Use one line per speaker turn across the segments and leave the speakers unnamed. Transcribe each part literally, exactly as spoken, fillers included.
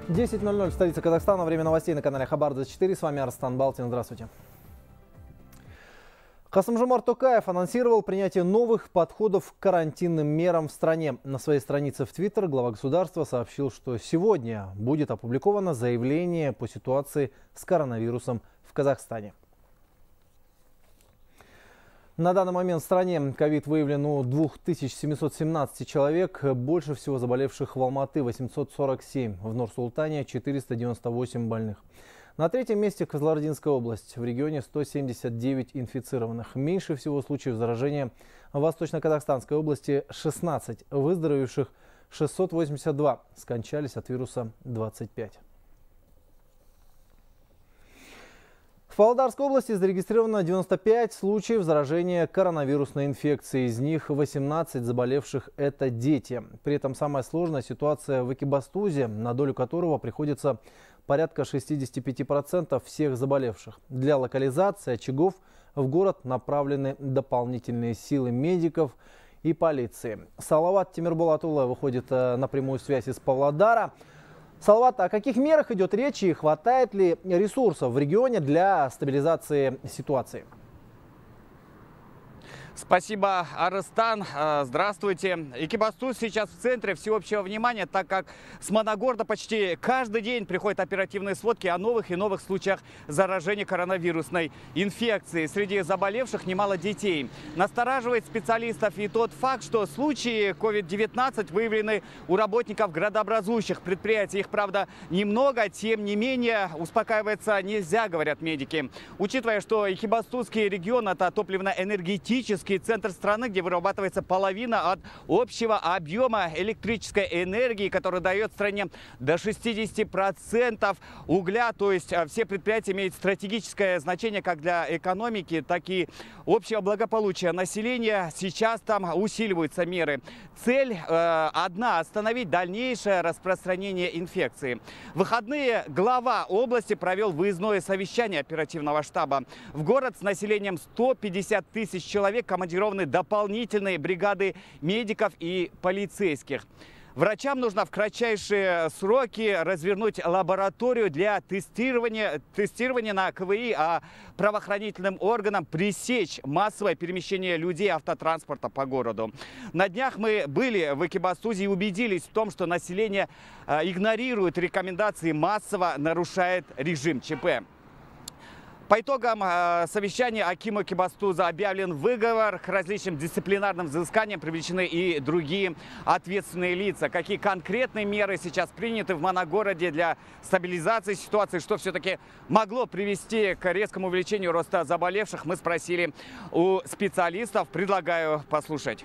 десять ноль ноль в столице Казахстана. Время новостей на канале Хабар двадцать четыре. С вами Арстан Балтин. Здравствуйте. Касым-Жомарт Токаев анонсировал принятие новых подходов к карантинным мерам в стране. На своей странице в Твиттер глава государства сообщил, что сегодня будет опубликовано заявление по ситуации с коронавирусом в Казахстане. На данный момент в стране ковид выявлен у двух тысяч семисот семнадцати человек. Больше всего заболевших в Алматы – восемьсот сорок семь, в Нур-Султане – четыреста девяносто восемь больных. На третьем месте Кызылординская область. В регионе сто семьдесят девять инфицированных. Меньше всего случаев заражения в Восточно-Казахстанской области – шестнадцать. Выздоровевших шестьсот восемьдесят два. Скончались от вируса двадцать пять. В Павлодарской области зарегистрировано девяносто пять случаев заражения коронавирусной инфекцией. Из них восемнадцать заболевших – это дети. При этом самая сложная ситуация в Экибастузе, на долю которого приходится порядка шестидесяти пяти процентов всех заболевших. Для локализации очагов в город направлены дополнительные силы медиков и полиции. Салават Тимирболатулла выходит на прямую связь из Павлодара. Салават, о каких мерах идет речь и хватает ли ресурсов в регионе для стабилизации ситуации?
Спасибо, Арыстан. Здравствуйте. Экибастуз сейчас в центре всеобщего внимания, так как с Моногорда почти каждый день приходят оперативные сводки о новых и новых случаях заражения коронавирусной инфекцией. Среди заболевших немало детей. Настораживает специалистов и тот факт, что случаи ковид девятнадцать выявлены у работников градообразующих предприятий. Их, правда, немного, тем не менее, успокаиваться нельзя, говорят медики. Учитывая, что Экибастузский регион – это топливно-энергетический центр страны, где вырабатывается половина от общего объема электрической энергии, который дает стране до шестидесяти процентов угля. То есть все предприятия имеют стратегическое значение как для экономики, так и общего благополучия населения. Сейчас там усиливаются меры. Цель э, одна – остановить дальнейшее распространение инфекции. В выходные глава области провел выездное совещание оперативного штаба. В город с населением сто пятьдесят тысяч человек командированы дополнительные бригады медиков и полицейских. Врачам нужно в кратчайшие сроки развернуть лабораторию для тестирования, тестирования на КВИ, а правоохранительным органам пресечь массовое перемещение людей автотранспорта по городу. На днях мы были в Экибастузе и убедились в том, что население игнорирует рекомендации, массово нарушает режим ЧП. По итогам э, совещания акиму Экибастуза объявлен выговор. К различным дисциплинарным взысканиям привлечены и другие ответственные лица. Какие конкретные меры сейчас приняты в Моногороде для стабилизации ситуации, что все-таки могло привести к резкому увеличению роста заболевших, мы спросили у специалистов. Предлагаю послушать.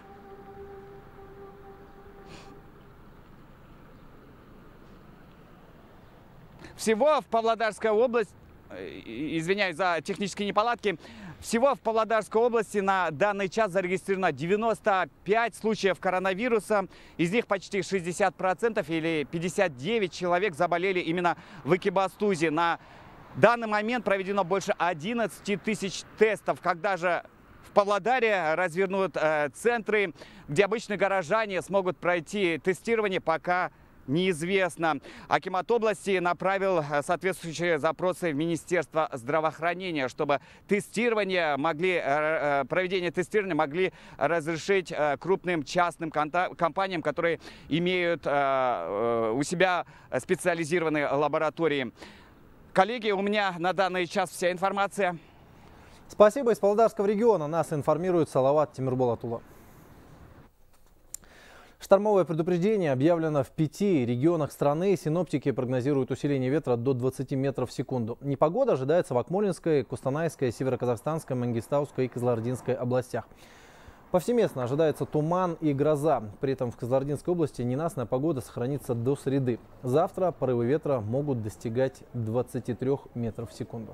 Всего в Павлодарской области, извиняюсь за технические неполадки, всего в Павлодарской области на данный час зарегистрировано девяносто пять случаев коронавируса. Из них почти шестьдесят процентов или пятьдесят девять человек заболели именно в Экибастузе. На данный момент проведено больше одиннадцати тысяч тестов. Когда же в Павлодаре развернут э, центры, где обычные горожане смогут пройти тестирование, пока неизвестно. Акимат области направил соответствующие запросы в Министерство здравоохранения, чтобы тестирование могли, проведение тестирования могли разрешить крупным частным компаниям, которые имеют у себя специализированные лаборатории. Коллеги, у меня на данный час вся информация.
Спасибо. Из Павлодарского региона нас информирует Салават Тимирболатулла. Штормовое предупреждение объявлено в пяти регионах страны. Синоптики прогнозируют усиление ветра до двадцати метров в секунду. Непогода ожидается в Акмолинской, Кустанайской, Североказахстанской, Мангистауской и Кызылординской областях. Повсеместно ожидается туман и гроза. При этом в Кызылординской области ненастная погода сохранится до среды. Завтра порывы ветра могут достигать двадцати трёх метров в секунду.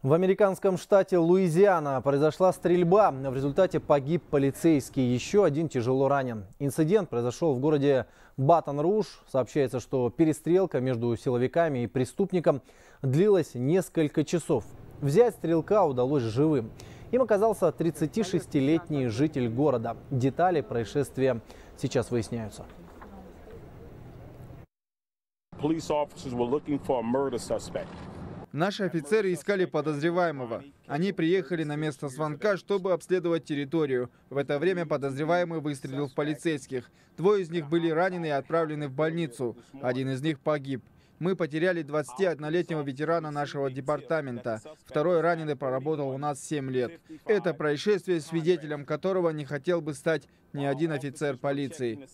В американском штате Луизиана произошла стрельба. В результате погиб полицейский. Еще один тяжело ранен. Инцидент произошел в городе Батон-Руж. Сообщается, что перестрелка между силовиками и преступником длилась несколько часов. Взять стрелка удалось живым. Им оказался тридцатишестилетний житель города. Детали происшествия сейчас выясняются.
Наши офицеры искали подозреваемого. Они приехали на место звонка, чтобы обследовать территорию. В это время подозреваемый выстрелил в полицейских. Двое из них были ранены и отправлены в больницу. Один из них погиб. Мы потеряли двадцатиоднолетнего ветерана нашего департамента. Второй раненый проработал у нас семь лет. Это происшествие, свидетелем которого не хотел бы стать ни один офицер полиции.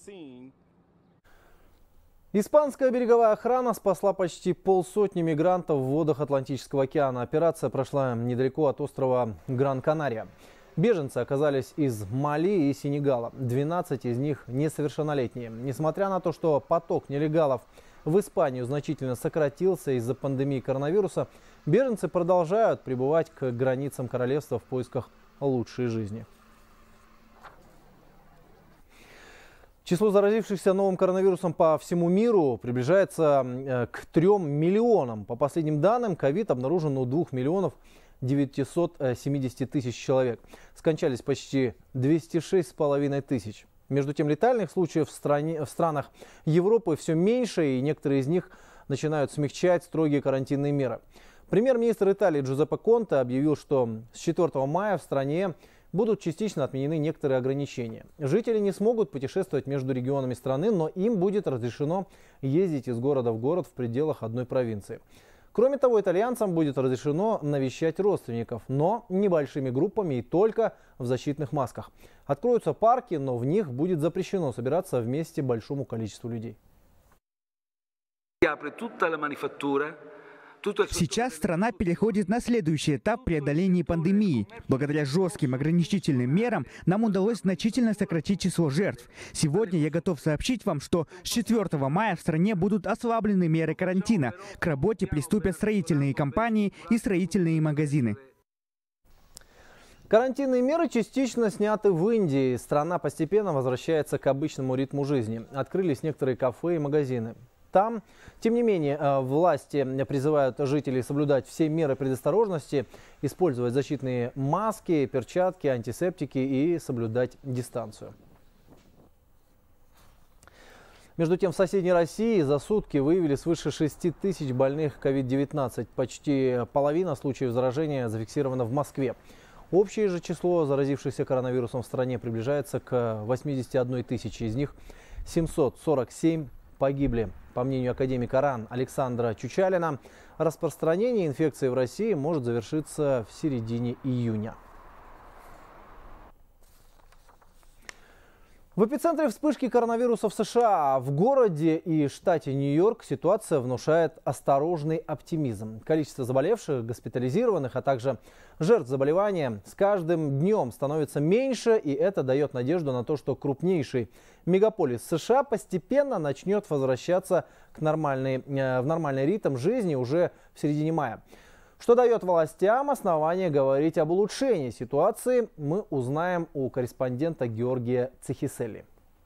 Испанская береговая охрана спасла почти полсотни мигрантов в водах Атлантического океана. Операция прошла недалеко от острова Гран-Канария. Беженцы оказались из Мали и Сенегала. двенадцать из них несовершеннолетние. Несмотря на то, что поток нелегалов в Испанию значительно сократился из-за пандемии коронавируса, беженцы продолжают прибывать к границам королевства в поисках лучшей жизни. Число заразившихся новым коронавирусом по всему миру приближается к трем миллионам. По последним данным, ковид обнаружен у двух миллионов девятисот семидесяти тысяч человек. Скончались почти двести шесть с половиной тысяч. Между тем, летальных случаев в, стране, в странах Европы все меньше, и некоторые из них начинают смягчать строгие карантинные меры. Премьер-министр Италии Джузеппе Конте объявил, что с четвёртого мая в стране будут частично отменены некоторые ограничения. Жители не смогут путешествовать между регионами страны, но им будет разрешено ездить из города в город в пределах одной провинции. Кроме того, итальянцам будет разрешено навещать родственников, но небольшими группами и только в защитных масках. Откроются парки, но в них будет запрещено собираться вместе большому количеству людей.
Сейчас страна переходит на следующий этап преодоления пандемии. Благодаря жестким ограничительным мерам нам удалось значительно сократить число жертв. Сегодня я готов сообщить вам, что с четвёртого мая в стране будут ослаблены меры карантина. К работе приступят строительные компании и строительные магазины.
Карантинные меры частично сняты в Индии. Страна постепенно возвращается к обычному ритму жизни. Открылись некоторые кафе и магазины. Там, тем не менее, власти призывают жителей соблюдать все меры предосторожности, использовать защитные маски, перчатки, антисептики и соблюдать дистанцию. Между тем, в соседней России за сутки выявили свыше шести тысяч больных ковид девятнадцать. Почти половина случаев заражения зафиксирована в Москве. Общее же число заразившихся коронавирусом в стране приближается к восьмидесяти одной тысяче. Из них семьсот сорок семь погибли. По мнению академика РАН Александра Чучалина, распространение инфекции в России может завершиться в середине июня. В эпицентре вспышки коронавируса в США, в городе и штате Нью-Йорк, ситуация внушает осторожный оптимизм. Количество заболевших, госпитализированных, а также жертв заболевания с каждым днем становится меньше, и это дает надежду на то, что крупнейший мегаполис США постепенно начнет возвращаться к нормальной, в нормальный ритм жизни уже в середине мая. Что дает властям основание говорить об улучшении ситуации, мы узнаем у корреспондента Георгия Цехиселли.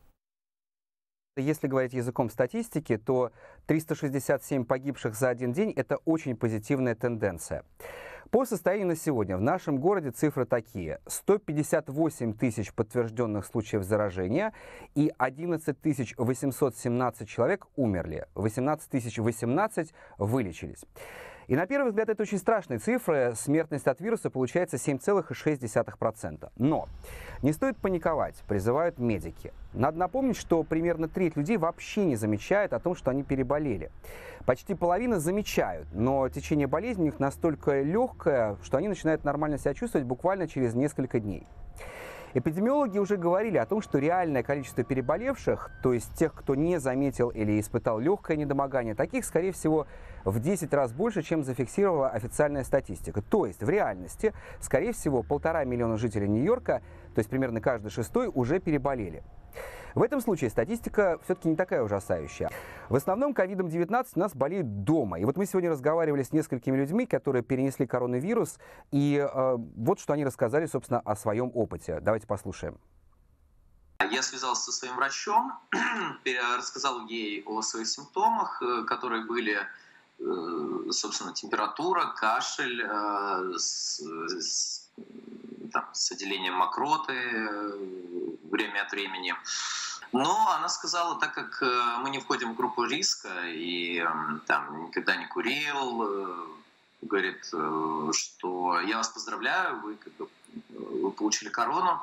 Если говорить языком статистики, то триста шестьдесят семь погибших за один день – это очень позитивная тенденция. По состоянию на сегодня в нашем городе цифры такие. сто пятьдесят восемь тысяч подтвержденных случаев заражения и одиннадцать тысяч восемьсот семнадцать человек умерли. восемнадцать тысяч восемнадцать вылечились. И на первый взгляд это очень страшные цифры. Смертность от вируса получается семь целых шесть десятых процента. Но не стоит паниковать, призывают медики. Надо напомнить, что примерно треть людей вообще не замечает о том, что они переболели. Почти половина замечают, но течение болезни у них настолько легкое, что они начинают нормально себя чувствовать буквально через несколько дней. Эпидемиологи уже говорили о том, что реальное количество переболевших, то есть тех, кто не заметил или испытал легкое недомогание, таких, скорее всего, в десять раз больше, чем зафиксировала официальная статистика. То есть в реальности, скорее всего, полтора миллиона жителей Нью-Йорка, то есть примерно каждый шестой, уже переболели.
В этом случае статистика все-таки не такая ужасающая. В основном ковидом девятнадцать у нас болеют дома. И вот мы сегодня разговаривали с несколькими людьми, которые перенесли коронавирус, и э, вот что они рассказали, собственно, о своем опыте. Давайте послушаем.
Я связался со своим врачом, рассказал ей о своих симптомах, которые были, собственно, температура, кашель, с, с, там, с отделением мокроты время от времени. Но она сказала, так как мы не входим в группу риска и там никогда не курил, говорит, что я вас поздравляю, вы, как бы, вы получили корону,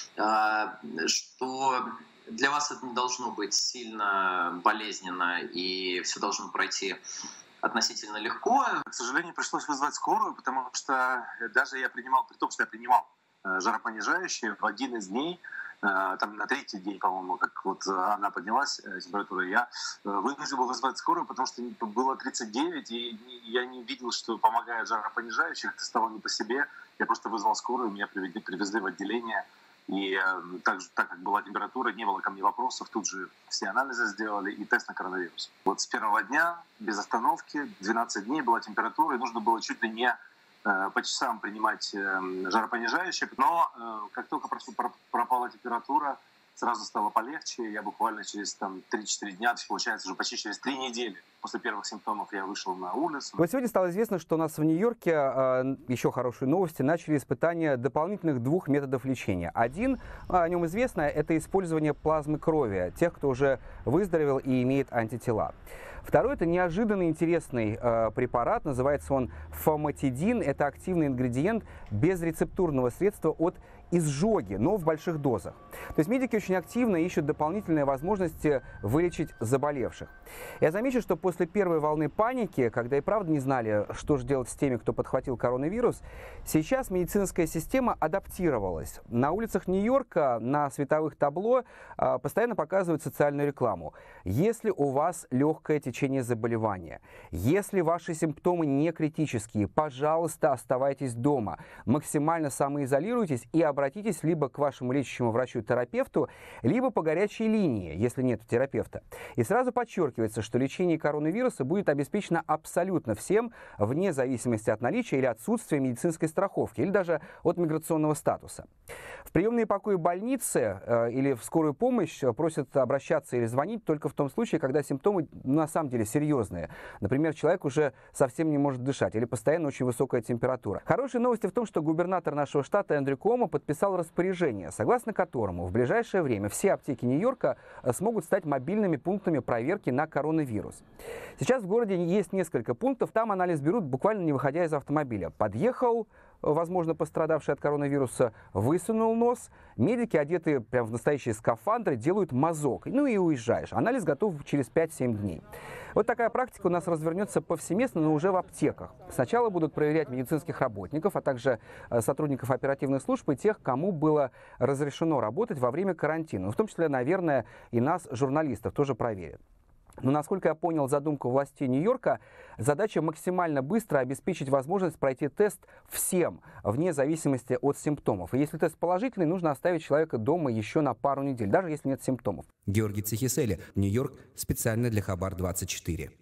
что для вас это не должно быть сильно болезненно и все должно пройти относительно легко.
К сожалению, пришлось вызвать скорую, потому что даже я принимал, при том, что я принимал жаропонижающие, в один из дней, там на третий день, по-моему, как вот она поднялась, температура, я вынужден был вызвать скорую, потому что было тридцать девять, и я не видел, что помогает жаропонижающих, это стало не по себе. Я просто вызвал скорую, меня привезли, привезли в отделение, и так, так как была температура, не было ко мне вопросов, тут же все анализы сделали и тест на коронавирус. Вот с первого дня, без остановки, двенадцать дней была температура, и нужно было чуть ли не по часам принимать жаропонижающих, но как только пропала температура, сразу стало полегче. Я буквально через там, три-четыре дня, то есть, получается, уже почти через три недели после первых симптомов я вышел на улицу.
Вот сегодня стало известно, что у нас в Нью-Йорке, еще хорошие новости, начали испытания дополнительных двух методов лечения. Один, о нем известно, это использование плазмы крови тех, кто уже выздоровел и имеет антитела. Второй – это неожиданно интересный э, препарат, называется он фоматидин. Это активный ингредиент безрецептурного средства от изжоги, но в больших дозах. То есть медики очень активно ищут дополнительные возможности вылечить заболевших. Я замечу, что после первой волны паники, когда и правда не знали, что же делать с теми, кто подхватил коронавирус, сейчас медицинская система адаптировалась. На улицах Нью-Йорка на световых табло э, постоянно показывают социальную рекламу. Если у вас легкое течение заболевания, если ваши симптомы не критические, пожалуйста, оставайтесь дома, максимально самоизолируйтесь и обратитесь либо к вашему лечащему врачу-терапевту, либо по горячей линии, если нет терапевта. И сразу подчеркивается, что лечение коронавируса будет обеспечено абсолютно всем, вне зависимости от наличия или отсутствия медицинской страховки, или даже от миграционного статуса. В приемные покои больницы э, или в скорую помощь просят обращаться или звонить только в том случае, когда симптомы на самом деле серьезные. Например, человек уже совсем не может дышать или постоянно очень высокая температура. Хорошие новости в том, что губернатор нашего штата Эндрю Куомо подписал распоряжение, согласно которому в ближайшее время все аптеки Нью-Йорка смогут стать мобильными пунктами проверки на коронавирус. Сейчас в городе есть несколько пунктов, там анализ берут буквально не выходя из автомобиля. Подъехал, возможно, пострадавший от коронавируса, высунул нос, медики, одетые прямо в настоящие скафандры, делают мазок, ну и уезжаешь. Анализ готов через пять-семь дней. Вот такая практика у нас развернется повсеместно, но уже в аптеках. Сначала будут проверять медицинских работников, а также сотрудников оперативных служб и тех, кому было разрешено работать во время карантина. В том числе, наверное, и нас, журналистов, тоже проверят. Но, насколько я понял задумку властей Нью-Йорка, задача максимально быстро обеспечить возможность пройти тест всем, вне зависимости от симптомов. И если тест положительный, нужно оставить человека дома еще на пару недель, даже если нет симптомов.
Георгий Цехисели, Нью-Йорк, специально для Хабар двадцать четыре.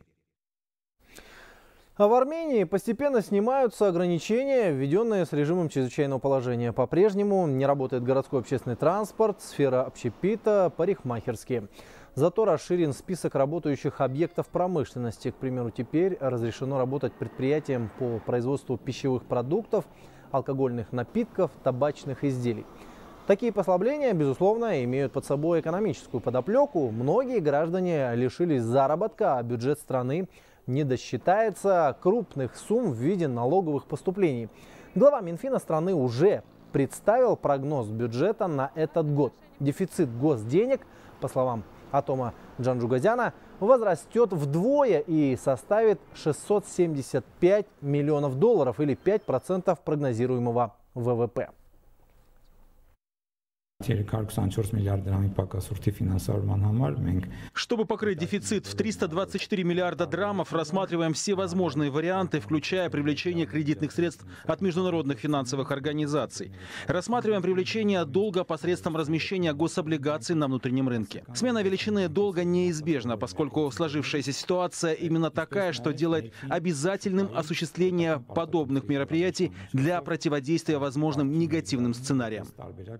А в Армении постепенно снимаются ограничения, введенные с режимом чрезвычайного положения. По-прежнему не работает городской общественный транспорт, сфера общепита, парикмахерские. Зато расширен список работающих объектов промышленности. К примеру, теперь разрешено работать предприятиям по производству пищевых продуктов, алкогольных напитков, табачных изделий. Такие послабления, безусловно, имеют под собой экономическую подоплеку. Многие граждане лишились заработка, а бюджет страны не досчитается крупных сумм в виде налоговых поступлений. Глава Минфина страны уже представил прогноз бюджета на этот год. Дефицит госденег, по словам Атома Джанджугазяна, возрастет вдвое и составит шестьсот семьдесят пять миллионов долларов или пять процентов прогнозируемого вэ вэ пэ.
Чтобы покрыть дефицит в триста двадцать четыре миллиарда драмов, рассматриваем все возможные варианты, включая привлечение кредитных средств от международных финансовых организаций. Рассматриваем привлечение долга посредством размещения гособлигаций на внутреннем рынке. Смена величины долга неизбежна, поскольку сложившаяся ситуация именно такая, что делает обязательным осуществление подобных мероприятий для противодействия возможным негативным сценариям.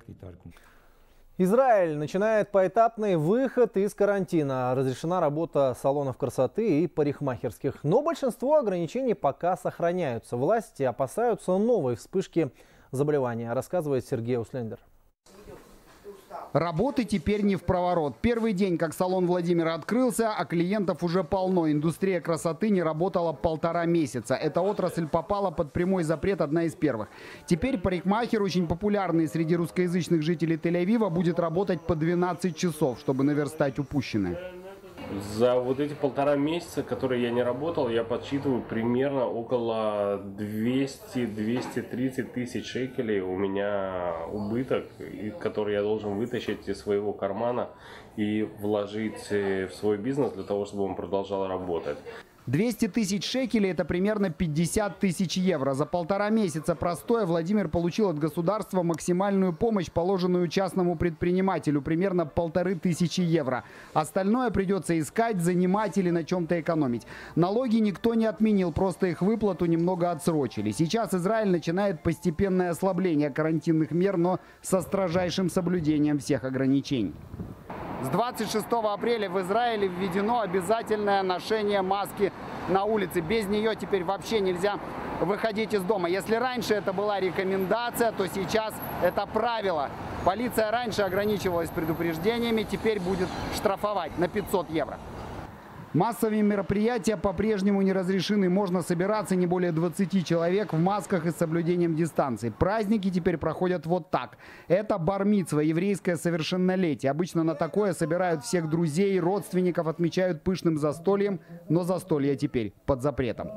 Израиль начинает поэтапный выход из карантина. Разрешена работа салонов красоты и парикмахерских. Но большинство ограничений пока сохраняются. Власти опасаются новой вспышки заболевания, рассказывает Сергей Услендер.
Работы теперь не впроворот. Первый день, как салон Владимира открылся, а клиентов уже полно. Индустрия красоты не работала полтора месяца. Эта отрасль попала под прямой запрет, одна из первых. Теперь парикмахер, очень популярный среди русскоязычных жителей Тель-Авива, будет работать по двенадцать часов, чтобы наверстать упущенное.
За вот эти полтора месяца, которые я не работал, я подсчитываю примерно около двухсот двухсот тридцати тысяч шекелей у меня убыток, который я должен вытащить из своего кармана и вложить в свой бизнес для того, чтобы он продолжал работать.
двести тысяч шекелей – это примерно пятьдесят тысяч евро. За полтора месяца простоя Владимир получил от государства максимальную помощь, положенную частному предпринимателю, примерно полторы тысячи евро. Остальное придется искать, занимать или на чем-то экономить. Налоги никто не отменил, просто их выплату немного отсрочили. Сейчас Израиль начинает постепенное ослабление карантинных мер, но со строжайшим соблюдением всех ограничений. С двадцать шестого апреля в Израиле введено обязательное ношение маски на улице. Без нее теперь вообще нельзя выходить из дома. Если раньше это была рекомендация, то сейчас это правило. Полиция раньше ограничивалась предупреждениями, теперь будет штрафовать на пятьсот евро. Массовые мероприятия по-прежнему не разрешены. Можно собираться не более двадцати человек в масках и с соблюдением дистанции. Праздники теперь проходят вот так. Это бар-мицва, еврейское совершеннолетие. Обычно на такое собирают всех друзей, родственников, отмечают пышным застольем. Но застолье теперь под запретом.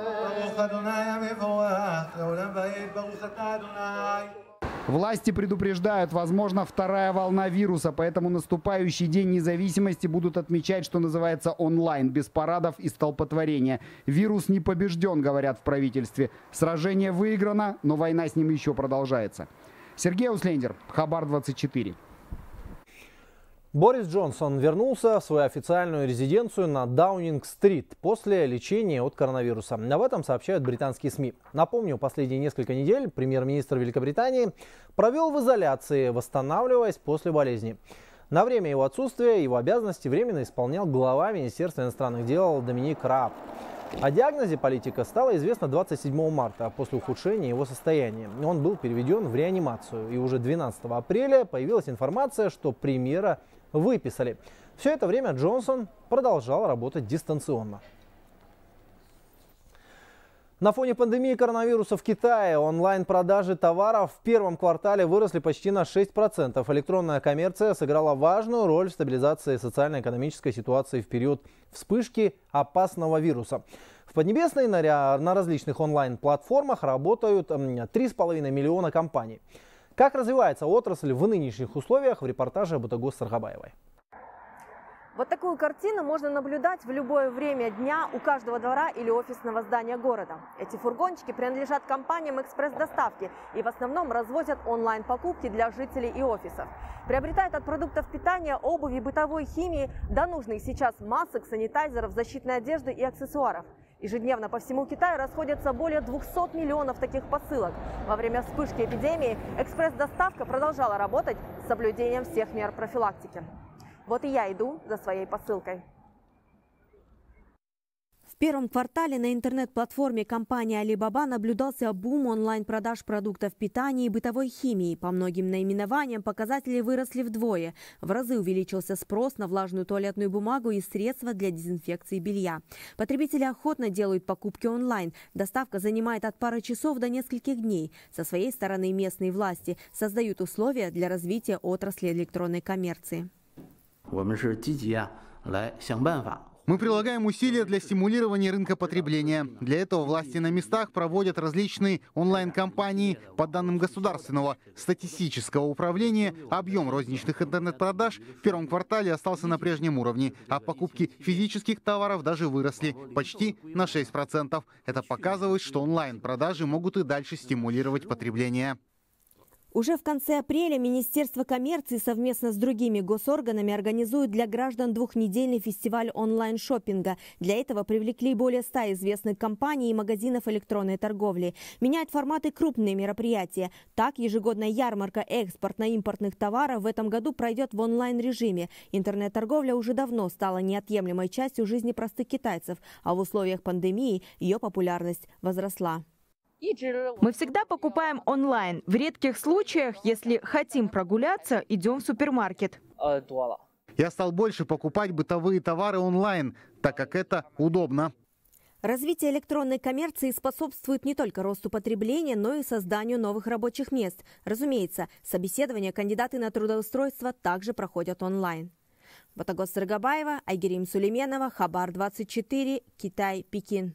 Власти предупреждают, возможно, вторая волна вируса, поэтому наступающий День независимости будут отмечать, что называется, онлайн, без парадов и столпотворения. Вирус не побежден, говорят в правительстве. Сражение выиграно, но война с ним еще продолжается. Сергей Услендер, Хабар двадцать четыре.
Борис Джонсон вернулся в свою официальную резиденцию на Даунинг-стрит после лечения от коронавируса. Об этом сообщают британские СМИ. Напомню, последние несколько недель премьер-министр Великобритании провел в изоляции, восстанавливаясь после болезни. На время его отсутствия его обязанности временно исполнял глава Министерства иностранных дел Доминик Рааб. О диагнозе политика стало известно двадцать седьмого марта, после ухудшения его состояния. Он был переведен в реанимацию, и уже двенадцатого апреля появилась информация, что премьера выписали. Все это время Джонсон продолжал работать дистанционно. На фоне пандемии коронавируса в Китае онлайн-продажи товаров в первом квартале выросли почти на шесть процентов. Электронная коммерция сыграла важную роль в стабилизации социально-экономической ситуации в период вспышки опасного вируса. В Поднебесной на, на различных онлайн-платформах работают три с половиной миллиона компаний. Как развивается отрасль в нынешних условиях, в репортаже Бутагос Саргабаевой.
Вот такую картину можно наблюдать в любое время дня у каждого двора или офисного здания города. Эти фургончики принадлежат компаниям экспресс-доставки и в основном развозят онлайн-покупки для жителей и офисов. Приобретают от продуктов питания, обуви, бытовой химии до нужных сейчас масок, санитайзеров, защитной одежды и аксессуаров. Ежедневно по всему Китаю расходятся более двухсот миллионов таких посылок. Во время вспышки эпидемии экспресс-доставка продолжала работать с соблюдением всех мер профилактики. Вот и я иду за своей посылкой.
В первом квартале на интернет-платформе компании Alibaba наблюдался бум онлайн-продаж продуктов питания и бытовой химии. По многим наименованиям показатели выросли вдвое. В разы увеличился спрос на влажную туалетную бумагу и средства для дезинфекции белья. Потребители охотно делают покупки онлайн. Доставка занимает от пары часов до нескольких дней. Со своей стороны местные власти создают условия для развития отрасли электронной коммерции.
Мы прилагаем усилия для стимулирования рынка потребления. Для этого власти на местах проводят различные онлайн-кампании. По данным Государственного статистического управления, объем розничных интернет-продаж в первом квартале остался на прежнем уровне, а покупки физических товаров даже выросли почти на шесть процентов. Это показывает, что онлайн-продажи могут и дальше стимулировать потребление.
Уже в конце апреля Министерство коммерции совместно с другими госорганами организует для граждан двухнедельный фестиваль онлайн-шоппинга. Для этого привлекли более ста известных компаний и магазинов электронной торговли. Меняют форматы крупные мероприятия. Так, ежегодная ярмарка экспортно-импортных товаров в этом году пройдет в онлайн-режиме. Интернет-торговля уже давно стала неотъемлемой частью жизни простых китайцев, а в условиях пандемии ее популярность возросла.
Мы всегда покупаем онлайн. В редких случаях, если хотим прогуляться, идем в супермаркет.
Я стал больше покупать бытовые товары онлайн, так как это удобно.
Развитие электронной коммерции способствует не только росту потребления, но и созданию новых рабочих мест. Разумеется, собеседования кандидаты на трудоустройство также проходят онлайн. Батагос Сыргабаева, Айгерим Сулейменова, Хабар двадцать четыре, Китай, Пекин.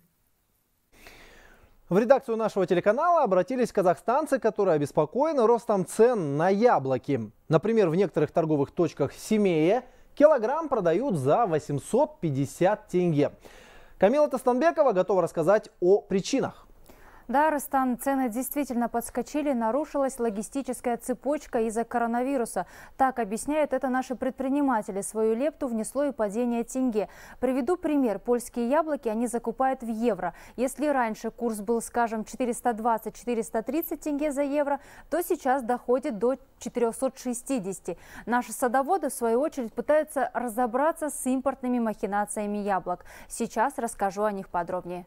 В редакцию нашего телеканала обратились казахстанцы, которые обеспокоены ростом цен на яблоки. Например, в некоторых торговых точках Семея килограмм продают за восемьсот пятьдесят тенге. Камила Тастанбекова готова рассказать о причинах.
Да, Рустам, цены действительно подскочили, нарушилась логистическая цепочка из-за коронавируса. Так объясняют это наши предприниматели. Свою лепту внесло и падение тенге. Приведу пример. Польские яблоки они закупают в евро. Если раньше курс был, скажем, четыреста двадцать — четыреста тридцать тенге за евро, то сейчас доходит до четырёхсот шестидесяти. Наши садоводы, в свою очередь, пытаются разобраться с импортными махинациями яблок. Сейчас расскажу о них подробнее.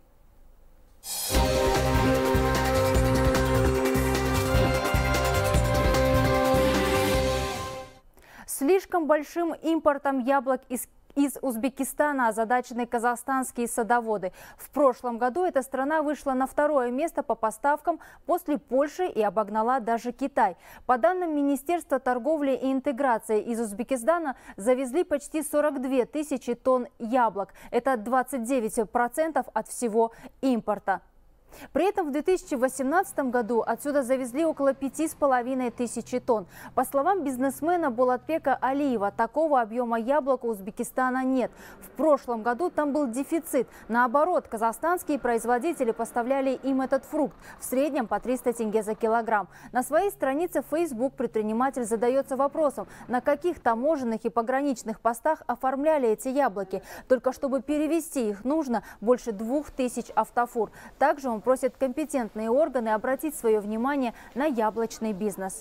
Слишком большим импортом яблок из Из Узбекистана озадачены казахстанские садоводы. В прошлом году эта страна вышла на второе место по поставкам после Польши и обогнала даже Китай. По данным Министерства торговли и интеграции, из Узбекистана завезли почти сорок две тысячи тонн яблок. Это двадцать девять процентов от всего импорта. При этом в две тысячи восемнадцатом году отсюда завезли около пяти с половиной тысячи тонн. По словам бизнесмена Болатбека Алиева, такого объема яблок у Узбекистана нет. В прошлом году там был дефицит. Наоборот, казахстанские производители поставляли им этот фрукт в среднем по триста тенге за килограмм. На своей странице Facebook предприниматель задается вопросом, на каких таможенных и пограничных постах оформляли эти яблоки. Только чтобы перевести их нужно больше двух тысяч автофур. Также он просит компетентные органы обратить свое внимание на яблочный бизнес.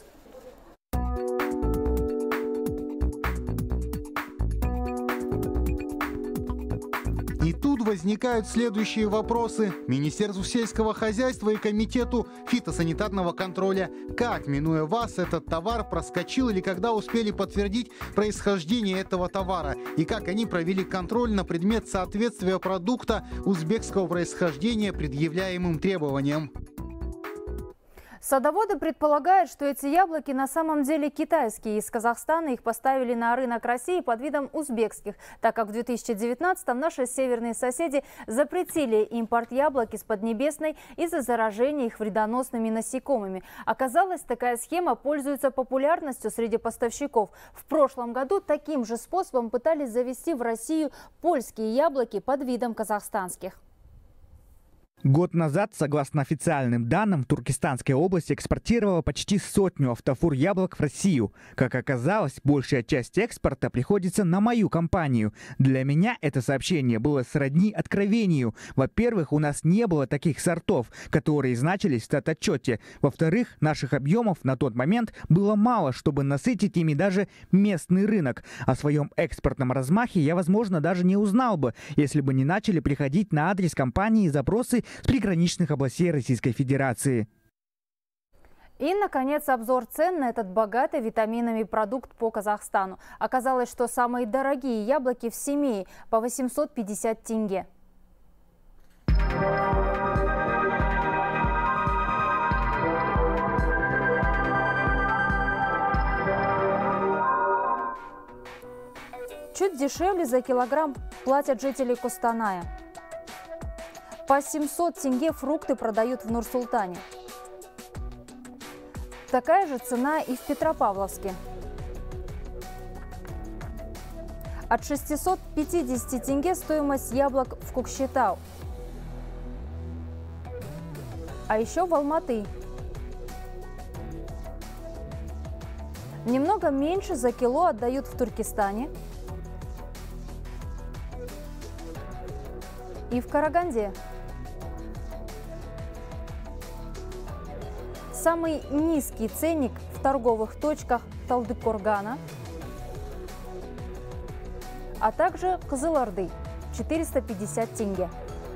И тут возникают следующие вопросы Министерству сельского хозяйства и Комитету фитосанитарного контроля. Как, минуя вас, этот товар проскочил или когда успели подтвердить происхождение этого товара? И как они провели контроль на предмет соответствия продукта узбекского происхождения предъявляемым требованиям?
Садоводы предполагают, что эти яблоки на самом деле китайские. Из Казахстана их поставили на рынок России под видом узбекских, так как в две тысячи девятнадцатом наши северные соседи запретили импорт яблок из Поднебесной из-за заражения их вредоносными насекомыми. Оказалось, такая схема пользуется популярностью среди поставщиков. В прошлом году таким же способом пытались завести в Россию польские яблоки под видом казахстанских.
Год назад, согласно официальным данным, Туркестанская область экспортировала почти сотню автофур яблок в Россию. Как оказалось, большая часть экспорта приходится на мою компанию. Для меня это сообщение было сродни откровению. Во-первых, у нас не было таких сортов, которые значились в статотчете. Во-вторых, наших объемов на тот момент было мало, чтобы насытить ими даже местный рынок. О своем экспортном размахе я, возможно, даже не узнал бы, если бы не начали приходить на адрес компании запросы с приграничных областей Российской Федерации.
И, наконец, обзор цен на этот богатый витаминами продукт по Казахстану. Оказалось, что самые дорогие яблоки в Семее по восемьсот пятьдесят тенге. Чуть дешевле за килограмм платят жители Костаная. По семьсот тенге фрукты продают в Нур-Султане. Такая же цена и в Петропавловске. От шестисот пятидесяти тенге стоимость яблок в Кукшетау. А еще в Алматы. Немного меньше за кило отдают в Туркестане и в Караганде. Самый низкий ценник в торговых точках Талдыкоргана, а также Кызылорды – четыреста пятьдесят тенге.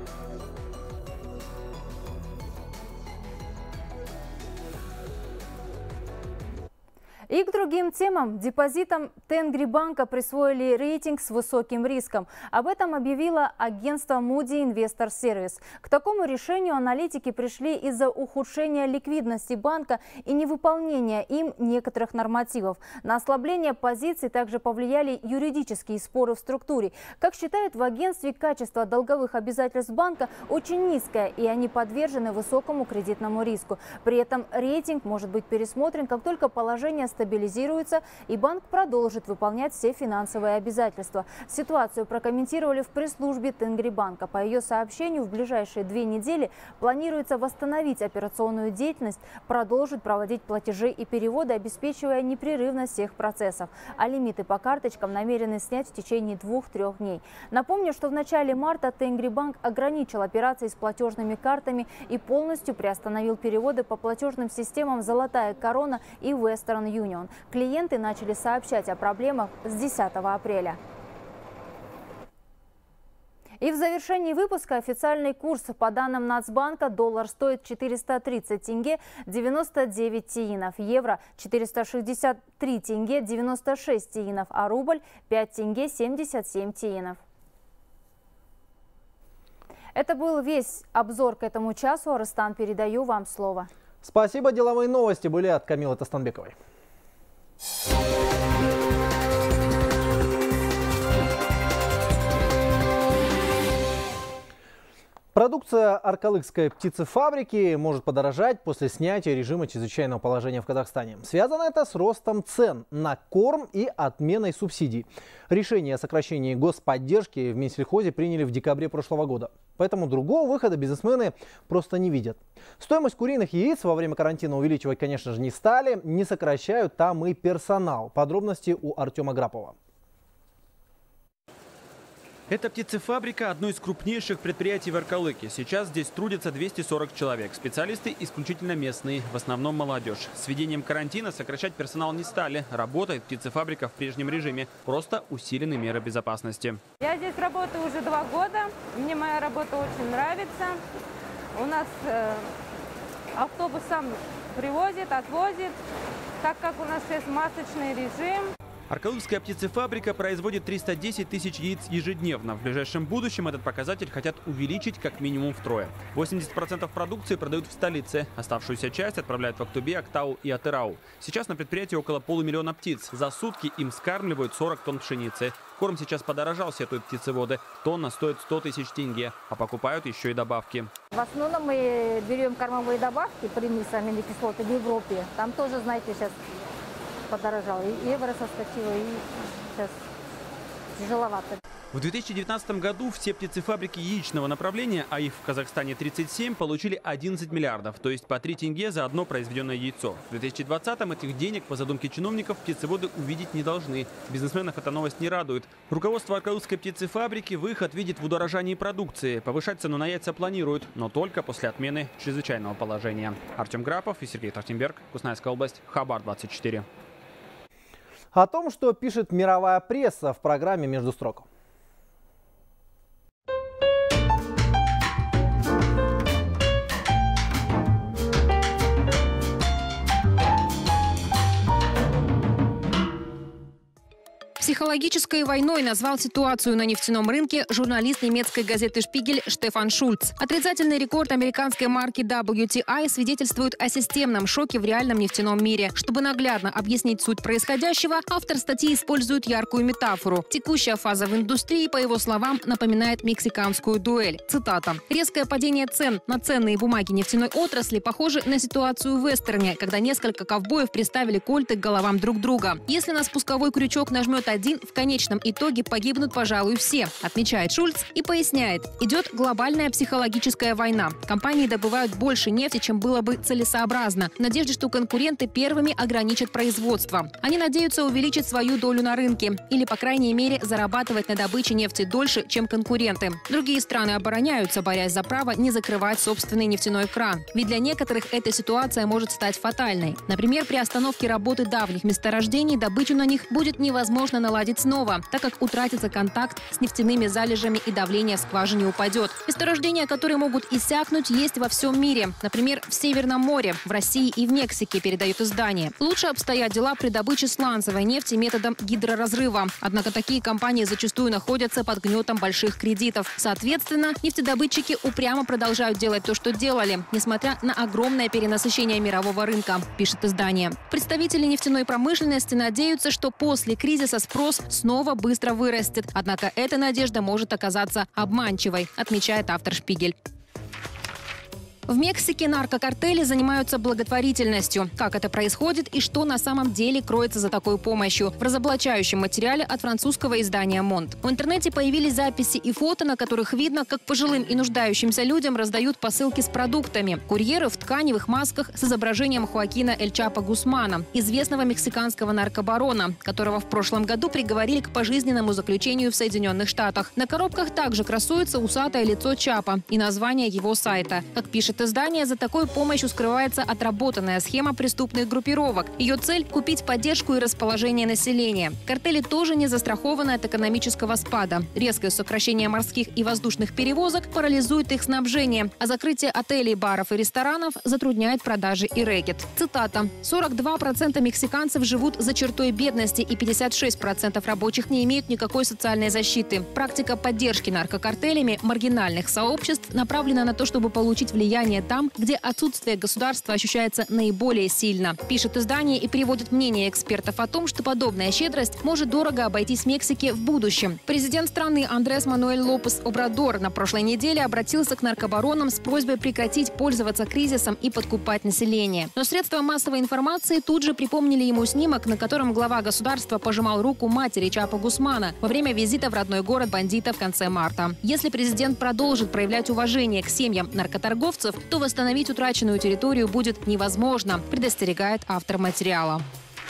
И к другим темам. Депозитам Тенгри-банка присвоили рейтинг с высоким риском. Об этом объявило агентство Moody Investor Service. К такому решению аналитики пришли из-за ухудшения ликвидности банка и невыполнения им некоторых нормативов. На ослабление позиций также повлияли юридические споры в структуре. Как считают в агентстве, качество долговых обязательств банка очень низкое, и они подвержены высокому кредитному риску. При этом рейтинг может быть пересмотрен, как только положение стабилизируется и банк продолжит выполнять все финансовые обязательства. Ситуацию прокомментировали в пресс-службе Тенгри-банка. По ее сообщению, в ближайшие две недели планируется восстановить операционную деятельность, продолжить проводить платежи и переводы, обеспечивая непрерывность всех процессов. А лимиты по карточкам намерены снять в течение двух-трех дней. Напомню, что в начале марта Тенгри-банк ограничил операции с платежными картами и полностью приостановил переводы по платежным системам «Золотая корона» и Western Union. Клиенты начали сообщать о проблемах с десятого апреля. И в завершении выпуска официальный курс. По данным Нацбанка, доллар стоит четыреста тридцать тенге девяносто девять тиинов, евро четыреста шестьдесят три тенге девяносто шесть тиинов, а рубль пять тенге семьдесят семь тиинов. Это был весь обзор к этому часу. Арыстан, передаю вам слово.
Спасибо. Деловые новости были от Камилы Тастанбековой. Продукция Аркалыкской птицефабрики может подорожать после снятия режима чрезвычайного положения в Казахстане. Связано это с ростом цен на корм и отменой субсидий. Решение о сокращении господдержки в Минсельхозе приняли в декабре прошлого года. Поэтому другого выхода бизнесмены просто не видят. Стоимость куриных яиц во время карантина увеличивать, конечно же, не стали. Не сокращают там и персонал. Подробности у Артема Грапова.
Эта птицефабрика – одно из крупнейших предприятий в Аркалыке. Сейчас здесь трудится двести сорок человек. Специалисты исключительно местные, в основном молодежь. С введением карантина сокращать персонал не стали. Работает птицефабрика в прежнем режиме. Просто усилены меры безопасности.
Я здесь работаю уже два года. Мне моя работа очень нравится. У нас э, автобус сам привозит, отвозит. Так как у нас сейчас масочный режим.
Аркалыкская птицефабрика производит триста десять тысяч яиц ежедневно. В ближайшем будущем этот показатель хотят увеличить как минимум втрое. восемьдесят процентов продукции продают в столице. Оставшуюся часть отправляют в Актубе, Актау и Атырау. Сейчас на предприятии около полумиллиона птиц. За сутки им скармливают сорок тонн пшеницы. Корм сейчас подорожал, сетуют птицеводы. Тонна стоит сто тысяч тенге, а покупают еще и добавки.
В основном мы берем кормовые добавки, примеси аминокислоты в Европе. Там тоже, знаете, сейчас подорожало. И евро соскочило, и сейчас тяжеловато.
В две тысячи девятнадцатом году все птицефабрики яичного направления, а их в Казахстане тридцать семь, получили одиннадцать миллиардов, то есть по три тенге за одно произведенное яйцо. В две тысячи двадцатом этих денег, по задумке чиновников, птицеводы увидеть не должны. Бизнесменов эта новость не радует. Руководство Аркалыкской птицефабрики выход видит в удорожании продукции. Повышать цену на яйца планируют, но только после отмены чрезвычайного положения. Артем Грапов и Сергей Трахтенберг, Кустанайская область, Хабар двадцать четыре.
О том, что пишет мировая пресса в программе «Между строк».
В Психологической войной назвал ситуацию на нефтяном рынке журналист немецкой газеты «Шпигель» Штефан Шульц. Отрицательный рекорд американской марки дабл ю ти ай свидетельствует о системном шоке в реальном нефтяном мире. Чтобы наглядно объяснить суть происходящего, автор статьи использует яркую метафору. Текущая фаза в индустрии, по его словам, напоминает мексиканскую дуэль. Цитата. «Резкое падение цен на ценные бумаги нефтяной отрасли похоже на ситуацию в вестерне, когда несколько ковбоев приставили кольты к головам друг друга. Если на спусковой крючок нажмет один, в конечном итоге погибнут, пожалуй, все», отмечает Шульц и поясняет. Идет глобальная психологическая война. Компании добывают больше нефти, чем было бы целесообразно, в надежде, что конкуренты первыми ограничат производство. Они надеются увеличить свою долю на рынке или, по крайней мере, зарабатывать на добыче нефти дольше, чем конкуренты. Другие страны обороняются, борясь за право не закрывать собственный нефтяной кран. Ведь для некоторых эта ситуация может стать фатальной. Например, при остановке работы давних месторождений добычу на них будет невозможно наладить снова, так как утратится контакт с нефтяными залежами и давление в скважине упадет. Месторождения, которые могут иссякнуть, есть во всем мире. Например, в Северном море, в России и в Мексике, передает издание. Лучше обстоят дела при добыче сланцевой нефти методом гидроразрыва. Однако такие компании зачастую находятся под гнетом больших кредитов. Соответственно, нефтедобытчики упрямо продолжают делать то, что делали, несмотря на огромное перенасыщение мирового рынка, пишет издание. Представители нефтяной промышленности надеются, что после кризиса спрос снова быстро вырастет. Однако эта надежда может оказаться обманчивой, отмечает автор «Шпигель». В Мексике наркокартели занимаются благотворительностью. Как это происходит и что на самом деле кроется за такой помощью? В разоблачающем материале от французского издания «Монт». В интернете появились записи и фото, на которых видно, как пожилым и нуждающимся людям раздают посылки с продуктами. Курьеры в тканевых масках с изображением Хоакина Эль Чапо Гусмана, известного мексиканского наркобарона, которого в прошлом году приговорили к пожизненному заключению в Соединенных Штатах. На коробках также красуется усатое лицо Чапо и название его сайта. Как пишет издание, за такой помощью скрывается отработанная схема преступных группировок. Ее цель – купить поддержку и расположение населения. Картели тоже не застрахованы от экономического спада. Резкое сокращение морских и воздушных перевозок парализует их снабжение, а закрытие отелей, баров и ресторанов затрудняет продажи и рэкет. Цитата. сорок два процента мексиканцев живут за чертой бедности и пятьдесят шесть процентов рабочих не имеют никакой социальной защиты. Практика поддержки наркокартелями маргинальных сообществ направлена на то, чтобы получить влияние там, где отсутствие государства ощущается наиболее сильно. Пишет издание и приводит мнение экспертов о том, что подобная щедрость может дорого обойтись Мексике в будущем. Президент страны Андрес Мануэль Лопес Обрадор на прошлой неделе обратился к наркобаронам с просьбой прекратить пользоваться кризисом и подкупать население. Но средства массовой информации тут же припомнили ему снимок, на котором глава государства пожимал руку матери Чапо Гусмана во время визита в родной город бандита в конце марта. Если президент продолжит проявлять уважение к семьям наркоторговцев, то восстановить утраченную территорию будет невозможно, предостерегает автор материала.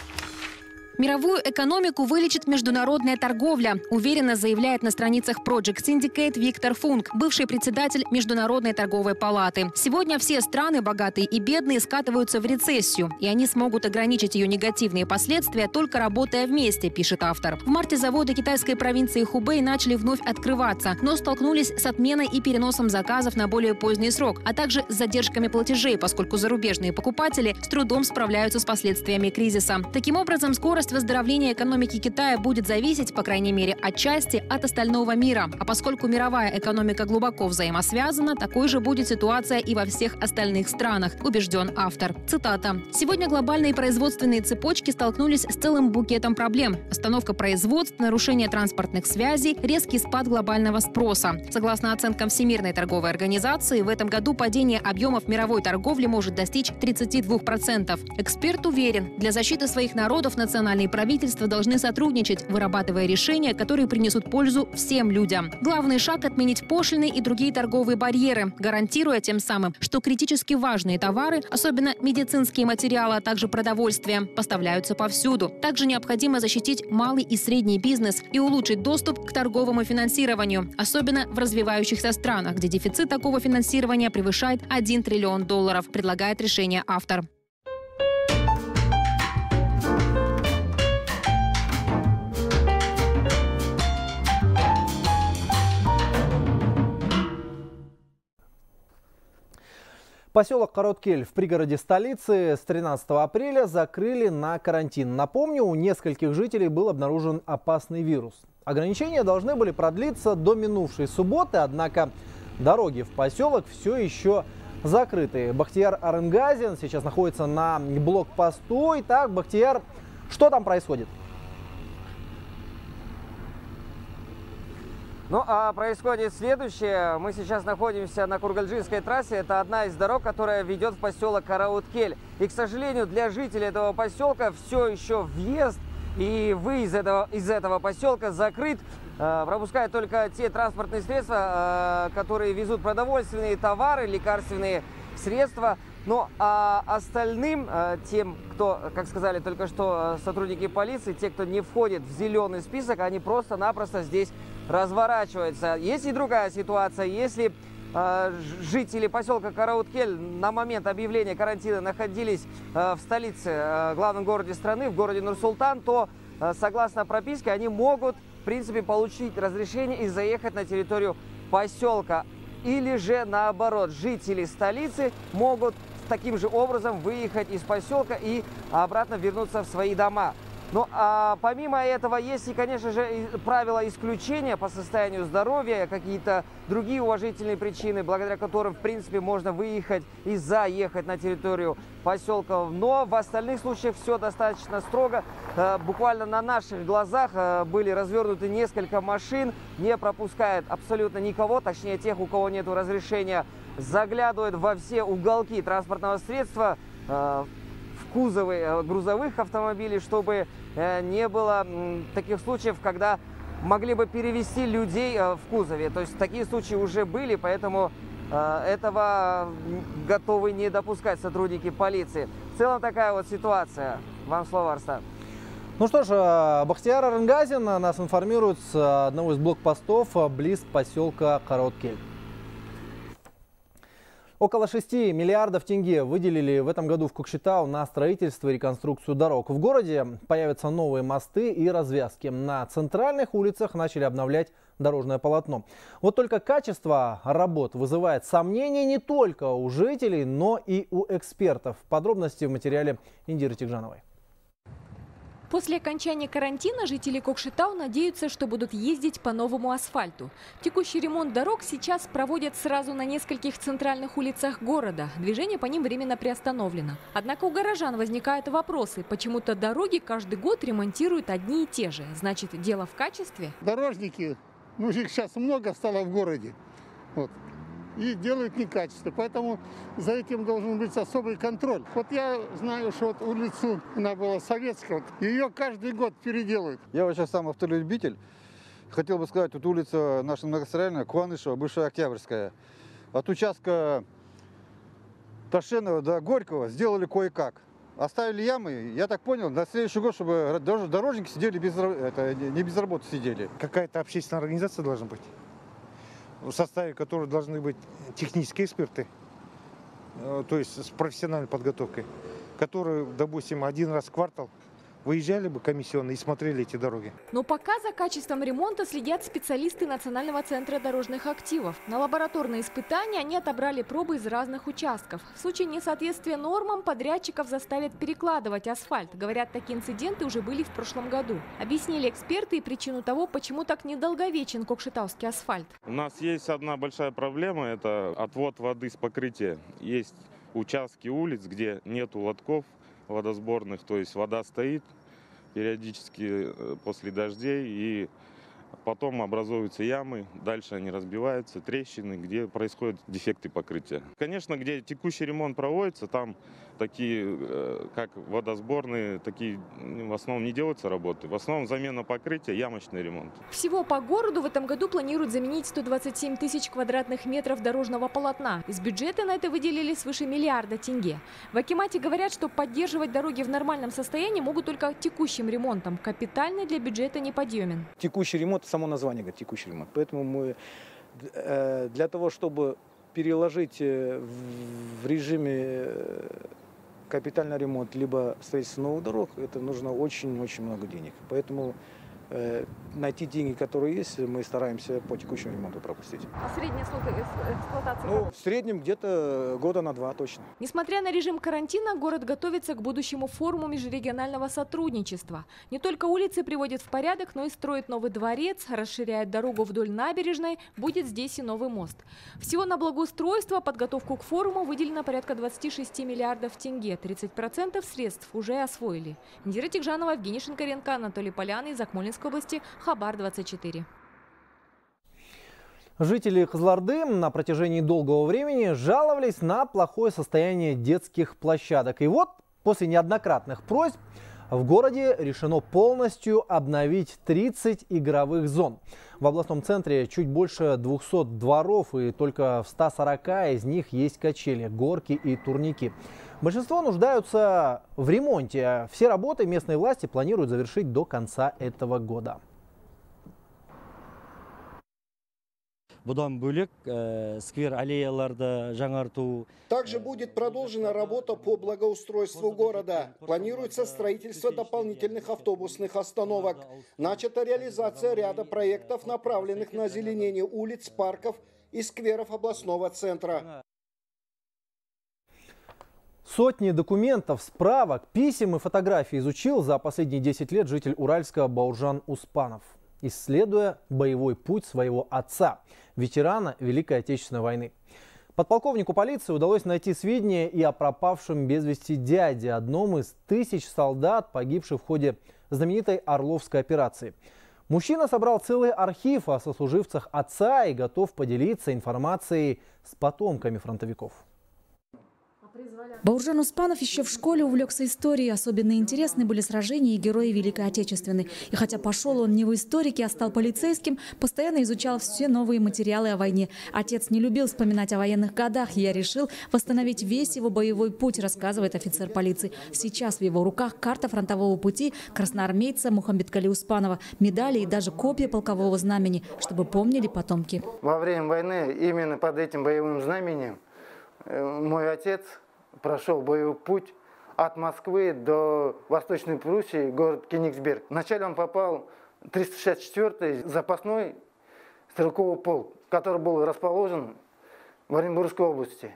Мировую экономику вылечит международная торговля, уверенно заявляет на страницах Project Syndicate Виктор Функ, бывший председатель Международной торговой палаты. Сегодня все страны, богатые и бедные, скатываются в рецессию, и они смогут ограничить ее негативные последствия, только работая вместе, пишет автор. В марте заводы китайской провинции Хубэй начали вновь открываться, но столкнулись с отменой и переносом заказов на более поздний срок, а также с задержками платежей, поскольку зарубежные покупатели с трудом справляются с последствиями кризиса. Таким образом, скорость выздоровления экономики Китая будет зависеть, по крайней мере, отчасти от остального мира. А поскольку мировая экономика глубоко взаимосвязана, такой же будет ситуация и во всех остальных странах, убежден автор. Цитата. «Сегодня глобальные производственные цепочки столкнулись с целым букетом проблем. Остановка производств, нарушение транспортных связей, резкий спад глобального спроса. Согласно оценкам Всемирной торговой организации, в этом году падение объемов мировой торговли может достичь тридцати двух процентов. Эксперт уверен, для защиты своих народов национальные правительства должны сотрудничать, вырабатывая решения, которые принесут пользу всем людям. Главный шаг – отменить пошлины и другие торговые барьеры, гарантируя тем самым, что критически важные товары, особенно медицинские материалы, а также продовольствие, поставляются повсюду. Также необходимо защитить малый и средний бизнес и улучшить доступ к торговому финансированию, особенно в развивающихся странах, где дефицит такого финансирования превышает один триллион долларов, предлагает решение автор.
Поселок Короткель в пригороде столицы с тринадцатого апреля закрыли на карантин. Напомню, у нескольких жителей был обнаружен опасный вирус. Ограничения должны были продлиться до минувшей субботы, однако дороги в поселок все еще закрыты. Бахтияр Арынгазин сейчас находится на блокпосту. Итак, Бахтияр, что там происходит?
Ну, а происходит следующее. Мы сейчас находимся на Кургальджинской трассе. Это одна из дорог, которая ведет в поселок Карауткель. И, к сожалению, для жителей этого поселка все еще въезд и выезд этого, из этого поселка закрыт. Э, пропускают только те транспортные средства, э, которые везут продовольственные товары, лекарственные средства. Ну, а остальным, э, тем, кто, как сказали только что сотрудники полиции, те, кто не входит в зеленый список, они просто-напросто здесь разворачиваются. Есть и другая ситуация. Если э, жители поселка Карауткель на момент объявления карантина находились э, в столице, э, главном городе страны, в городе Нур-Султан, то э, согласно прописке они могут, в принципе, получить разрешение и заехать на территорию поселка. Или же наоборот, жители столицы могут таким же образом выехать из поселка и обратно вернуться в свои дома. Ну, а помимо этого, есть и, конечно же, правила исключения по состоянию здоровья, какие-то другие уважительные причины, благодаря которым, в принципе, можно выехать и заехать на территорию поселка. Но в остальных случаях все достаточно строго. Буквально на наших глазах были развернуты несколько машин, не пропускают абсолютно никого, точнее тех, у кого нет разрешения, заглядывают во все уголки транспортного средства, в кузовы грузовых автомобилей, чтобы не было таких случаев, когда могли бы перевести людей в кузове. То есть такие случаи уже были, поэтому этого готовы не допускать сотрудники полиции. В целом такая вот ситуация. Вам слово, Арстан.
Ну что ж, Бахтияр Арынгазин нас информирует с одного из блокпостов близ поселка Короткель. Около шести миллиардов тенге выделили в этом году в Кокшетау на строительство и реконструкцию дорог. В городе появятся новые мосты и развязки. На центральных улицах начали обновлять дорожное полотно. Вот только качество работ вызывает сомнения не только у жителей, но и у экспертов. Подробности в материале Индиры Тигжановой.
После окончания карантина жители Кокшетау надеются, что будут ездить по новому асфальту. Текущий ремонт дорог сейчас проводят сразу на нескольких центральных улицах города. Движение по ним временно приостановлено. Однако у горожан возникают вопросы. Почему-то дороги каждый год ремонтируют одни и те же. Значит, дело в качестве?
Дорожники, ну их сейчас много стало в городе. Вот. И делают некачественно. Поэтому за этим должен быть особый контроль. Вот я знаю, что вот улицу, она была советская, ее каждый год переделывают.
Я вот сейчас сам автолюбитель. Хотел бы сказать, вот улица наша многострадальная, Куанышева, бывшая Октябрьская. От участка Ташенова до Горького сделали кое-как. Оставили ямы, я так понял, на следующий год, чтобы дорожники сидели без, это, не без работы сидели.
Какая-то общественная организация должна быть, в составе которой должны быть технические эксперты, то есть с профессиональной подготовкой, которые, допустим, один раз в квартал выезжали бы комиссионно и смотрели эти дороги.
Но пока за качеством ремонта следят специалисты Национального центра дорожных активов. На лабораторные испытания они отобрали пробы из разных участков. В случае несоответствия нормам подрядчиков заставят перекладывать асфальт. Говорят, такие инциденты уже были в прошлом году. Объяснили эксперты и причину того, почему так недолговечен кокшетауский асфальт.
У нас есть одна большая проблема – это отвод воды с покрытия. Есть участки улиц, где нету лотков водосборных, то есть вода стоит периодически после дождей, и потом образуются ямы, дальше они разбиваются, трещины, где происходят дефекты покрытия. Конечно, где текущий ремонт проводится, там такие, как водосборные, такие в основном не делаются работы. В основном замена покрытия, ямочный ремонт.
Всего по городу в этом году планируют заменить сто двадцать семь тысяч квадратных метров дорожного полотна. Из бюджета на это выделили свыше миллиарда тенге. В акимате говорят, что поддерживать дороги в нормальном состоянии могут только текущим ремонтом. Капитальный для бюджета не подъемен.
Текущий ремонт, само название говорит текущий ремонт. Поэтому мы э, для того, чтобы переложить в режиме капитальный ремонт либо строительство новых дорог, это нужно очень-очень много денег. Поэтому найти деньги, которые есть, мы стараемся по текущему ремонту пропустить.
А средний срок эксплуатации?
Ну, в среднем где-то года на два точно.
Несмотря на режим карантина, город готовится к будущему форуму межрегионального сотрудничества. Не только улицы приводит в порядок, но и строит новый дворец, расширяет дорогу вдоль набережной, будет здесь и новый мост. Всего на благоустройство, подготовку к форуму выделено порядка двадцати шести миллиардов тенге. тридцать процентов средств уже освоили. Индира Тигжанова, Евгений Шинкаренко, Анатолий Поляный из Акмолинской области, Хабар двадцать четыре.
Жители Кызылорды на протяжении долгого времени жаловались на плохое состояние детских площадок. И вот, после неоднократных просьб, в городе решено полностью обновить тридцать игровых зон. В областном центре чуть больше двухсот дворов, и только в ста сорока из них есть качели, горки и турники. Большинство нуждаются в ремонте. Все работы местные власти планируют завершить до конца этого года.
Также будет продолжена работа по благоустройству города. Планируется строительство дополнительных автобусных остановок. Начата реализация ряда проектов, направленных на озеленение улиц, парков и скверов областного центра.
Сотни документов, справок, писем и фотографий изучил за последние десять лет житель Уральска Бауржан Успанов, исследуя боевой путь своего отца, ветерана Великой Отечественной войны. Подполковнику полиции удалось найти сведения и о пропавшем без вести дяде, одном из тысяч солдат, погибших в ходе знаменитой Орловской операции. Мужчина собрал целый архив о сослуживцах отца и готов поделиться информацией с потомками фронтовиков.
Бауржан Успанов еще в школе увлекся историей. Особенно интересны были сражения и герои Великой Отечественной. И хотя пошел он не в историки, а стал полицейским, постоянно изучал все новые материалы о войне. Отец не любил вспоминать о военных годах, и я решил восстановить весь его боевой путь, рассказывает офицер полиции. Сейчас в его руках карта фронтового пути красноармейца Мухамбеткали Успанова, медали и даже копия полкового знамени, чтобы помнили потомки.
Во время войны именно под этим боевым знаменем мой отец прошел боевой путь от Москвы до Восточной Пруссии, город Кенигсберг. Вначале он попал в триста шестьдесят четвёртый запасной стрелковый полк, который был расположен в Оренбургской области.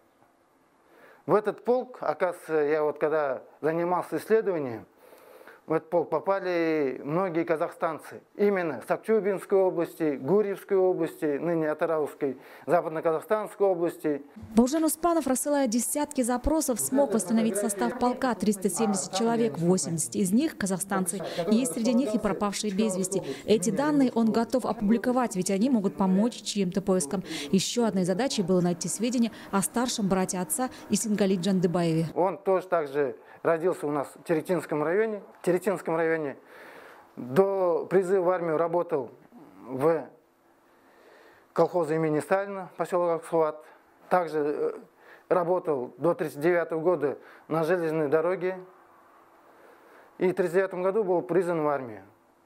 В этот полк, оказывается, я вот когда занимался исследованием, в этот полк попали многие казахстанцы. Именно с Актюбинской области, Гурьевской области, ныне Атырауской, Западно-Казахстанской области.
Бауржан Успанов, рассылая десятки запросов, смог восстановить состав полка. триста семьдесят человек, восемьдесят из них казахстанцы. Есть среди них и пропавшие без вести. Эти данные он готов опубликовать, ведь они могут помочь чьим-то поискам. Еще одной задачей было найти сведения о старшем брате отца Исингали Джандыбаеве.
Он тоже также родился у нас в Теретинском районе. В Теретинском районе до призыва в армию работал в колхозе имени Сталина, поселок Аксуат. Также работал до тридцать девятого года на железной дороге. И в тридцать девятом году был призван в армию.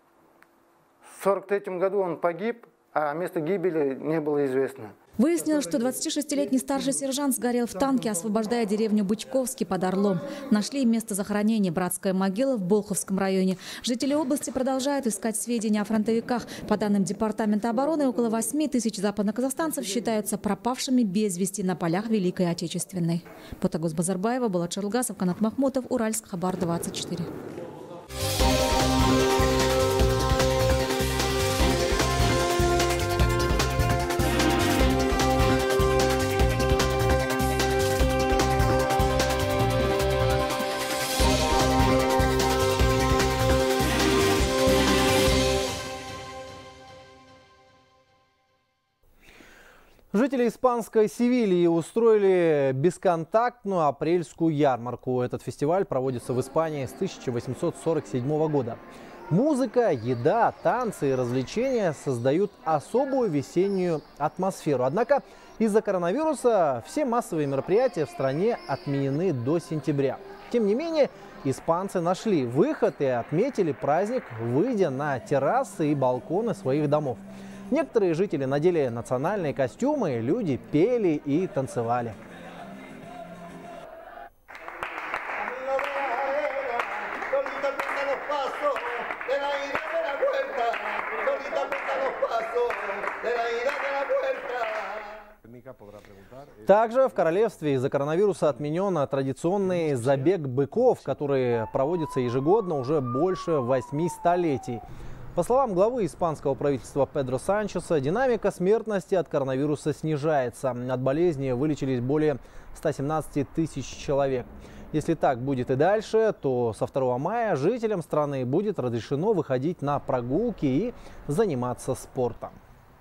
В сорок третьем году он погиб, а место гибели не было известно.
Выяснилось, что двадцатишестилетний старший сержант сгорел в танке, освобождая деревню Бычковский под Орлом. Нашли место захоронения, братская могила в Болховском районе. Жители области продолжают искать сведения о фронтовиках. По данным Департамента обороны, около восьми тысяч западноказахстанцев считаются пропавшими без вести на полях Великой Отечественной. Потагос Базарбаева, Булат Шарлгасов, Канат Махмутов, Уральск, Хабар двадцать четыре.
Жители испанской Севильи устроили бесконтактную апрельскую ярмарку. Этот фестиваль проводится в Испании с тысяча восемьсот сорок седьмого года. Музыка, еда, танцы и развлечения создают особую весеннюю атмосферу. Однако из-за коронавируса все массовые мероприятия в стране отменены до сентября. Тем не менее, испанцы нашли выход и отметили праздник, выйдя на террасы и балконы своих домов. Некоторые жители надели национальные костюмы, люди пели и танцевали. Также в королевстве из-за коронавируса отменен традиционный забег быков, который проводится ежегодно уже больше восьми столетий. По словам главы испанского правительства Педро Санчеса, динамика смертности от коронавируса снижается. От болезни вылечились более ста семнадцати тысяч человек. Если так будет и дальше, то со второго мая жителям страны будет разрешено выходить на прогулки и заниматься спортом.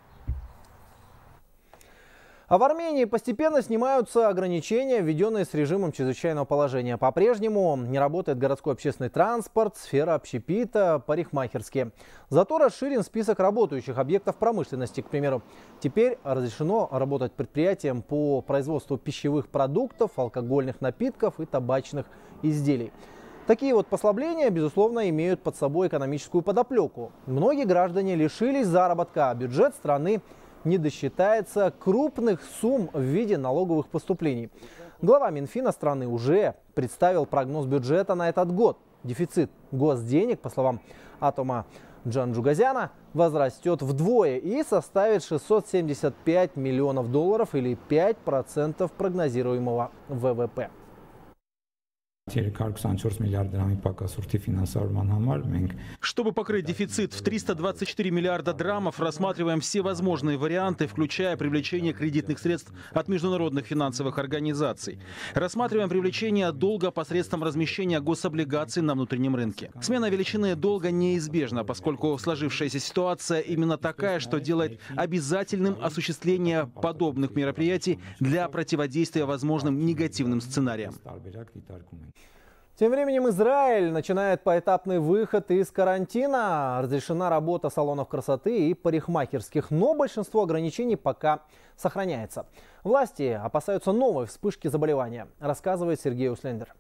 А в Армении постепенно снимаются ограничения, введенные с режимом чрезвычайного положения. По-прежнему не работает городской общественный транспорт, сфера общепита, парикмахерские. Зато расширен список работающих объектов промышленности. К примеру, теперь разрешено работать предприятиям по производству пищевых продуктов, алкогольных напитков и табачных изделий. Такие вот послабления, безусловно, имеют под собой экономическую подоплеку. Многие граждане лишились заработка, а бюджет страны не досчитается крупных сумм в виде налоговых поступлений. Глава Минфина страны уже представил прогноз бюджета на этот год. Дефицит госденег, по словам Атома Джанджугазяна, возрастет вдвое и составит шестьсот семьдесят пять миллионов долларов или пять процентов прогнозируемого вэ вэ пэ.
Чтобы покрыть дефицит в триста двадцать четыре миллиарда драмов, рассматриваем все возможные варианты, включая привлечение кредитных средств от международных финансовых организаций. Рассматриваем привлечение долга посредством размещения гособлигаций на внутреннем рынке. Смена величины долга неизбежна, поскольку сложившаяся ситуация именно такая, что делает обязательным осуществление подобных мероприятий для противодействия возможным негативным сценариям.
Тем временем Израиль начинает поэтапный выход из карантина. Разрешена работа салонов красоты и парикмахерских, но большинство ограничений пока сохраняется. Власти опасаются новой вспышки заболевания, рассказывает Сергей Услендер.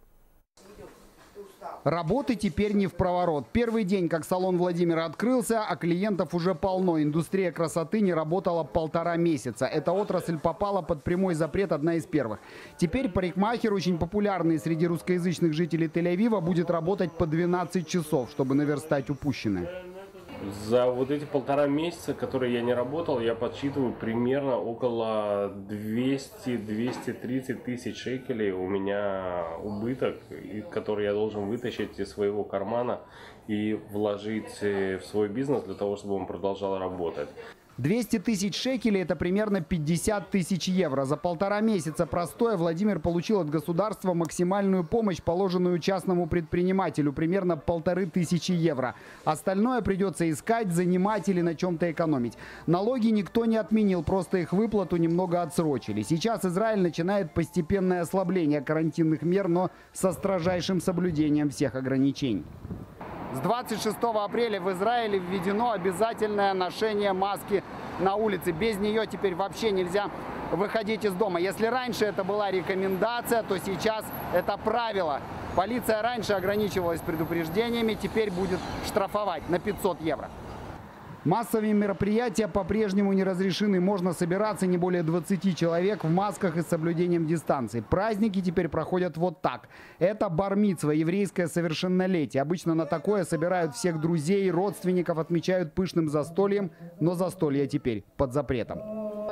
Работы теперь не впроворот. Первый день, как салон Владимира открылся, а клиентов уже полно. Индустрия красоты не работала полтора месяца. Эта отрасль попала под прямой запрет, одна из первых. Теперь парикмахер, очень популярный среди русскоязычных жителей Тель-Авива, будет работать по двенадцать часов, чтобы наверстать упущенное.
За вот эти полтора месяца, которые я не работал, я подсчитываю примерно около двухсот двухсот тридцати тысяч шекелей у меня убыток, который я должен вытащить из своего кармана и вложить в свой бизнес для того, чтобы он продолжал работать.
двести тысяч шекелей – это примерно пятьдесят тысяч евро. За полтора месяца простоя Владимир получил от государства максимальную помощь, положенную частному предпринимателю, примерно полторы тысячи евро. Остальное придется искать, занимать или на чем-то экономить. Налоги никто не отменил, просто их выплату немного отсрочили. Сейчас Израиль начинает постепенное ослабление карантинных мер, но со строжайшим соблюдением всех ограничений. С двадцать шестого апреля в Израиле введено обязательное ношение маски на улице. Без нее теперь вообще нельзя выходить из дома. Если раньше это была рекомендация, то сейчас это правило. Полиция раньше ограничивалась предупреждениями, теперь будет штрафовать на пятьсот евро. Массовые мероприятия по-прежнему не разрешены. Можно собираться не более двадцати человек в масках и с соблюдением дистанции. Праздники теперь проходят вот так. Это бар-мицва, еврейское совершеннолетие. Обычно на такое собирают всех друзей, родственников, отмечают пышным застольем. Но застолье теперь под запретом.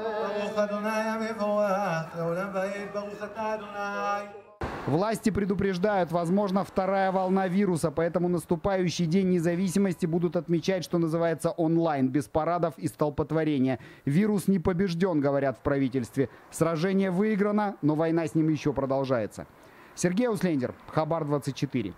Власти предупреждают, возможно, вторая волна вируса, поэтому наступающий День независимости будут отмечать, что называется, онлайн, без парадов и столпотворения. Вирус не побежден, говорят в правительстве. Сражение выиграно, но война с ним еще продолжается. Сергей Услендер, Хабар двадцать четыре.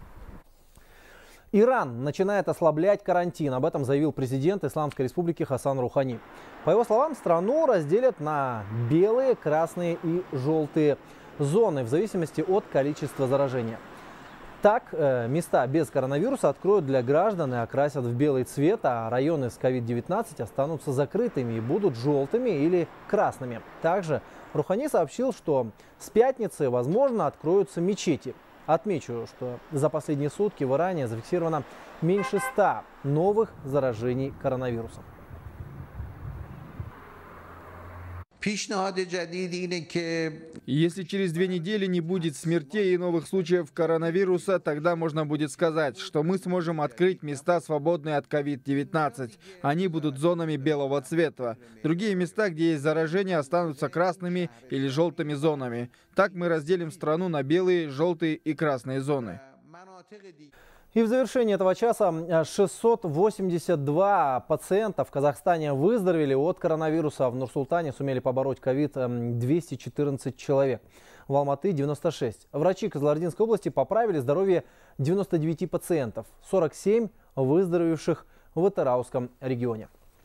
Иран начинает ослаблять карантин. Об этом заявил президент Исламской Республики Хасан Рухани. По его словам, страну разделят на белые, красные и желтые зоны в зависимости от количества заражения. Так, э, места без коронавируса откроют для граждан и окрасят в белый цвет, а районы с ковид девятнадцать останутся закрытыми и будут желтыми или красными. Также Рухани сообщил, что с пятницы, возможно, откроются мечети. Отмечу, что за последние сутки в Иране зафиксировано меньше ста новых заражений коронавирусом.
Если через две недели не будет смертей и новых случаев коронавируса, тогда можно будет сказать, что мы сможем открыть места, свободные от ковид девятнадцать. Они будут зонами белого цвета. Другие места, где есть заражение, останутся красными или желтыми зонами. Так мы разделим страну на белые, желтые и красные зоны.
И в завершении этого часа шестьсот восемьдесят два пациента в Казахстане выздоровели от коронавируса. В Нур-Султане сумели побороть ковид двести четырнадцать человек. В Алматы девяносто шесть. Врачи Кызылординской области поправили здоровье девяноста девяти пациентов. сорок семь выздоровевших в Атырауском регионе.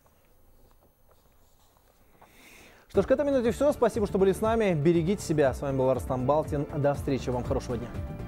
Что ж, к этой минуте все. Спасибо, что были с нами. Берегите себя. С вами был Арстан Балтин. До встречи. Вам хорошего дня.